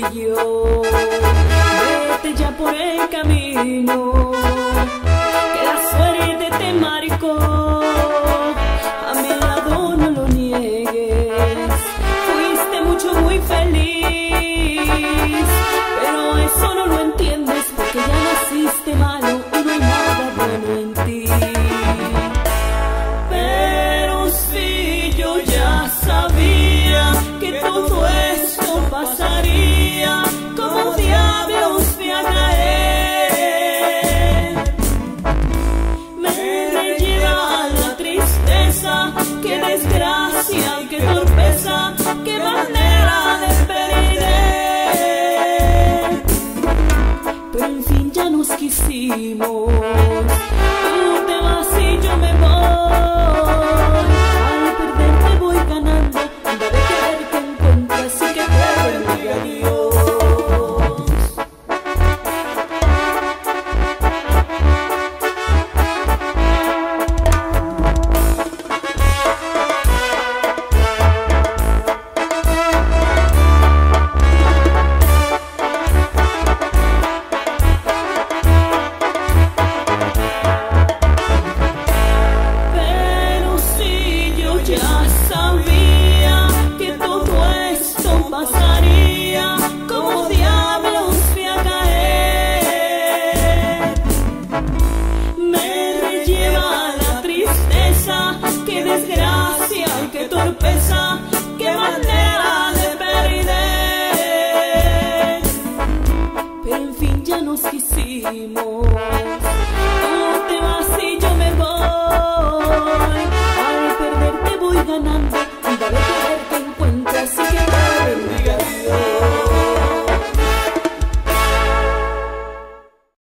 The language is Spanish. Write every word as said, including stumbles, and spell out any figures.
yo. Vete ya por el camino que la suerte te marcó. A mi lado no lo niegues, fuiste mucho muy feliz, pero eso no lo entiendes porque ya naciste malo y no hay nada bueno en ti. Pero si yo ya sabía que todo esto pasaría, como diablos me a caer. Me lleva la tristeza, qué desgracia, qué torpeza, qué manera de perder. Pero en fin ya nos quisimos, tú te vas y yo me voy. Al perderte voy ganando, anda de querer que encuentras y que te bendiga Dios. Ya sabía que todo esto pasaría, como diablos me a caer. Me lleva la tristeza, qué desgracia, qué torpeza, qué manera de perder. Pero en fin ya nos quisimos.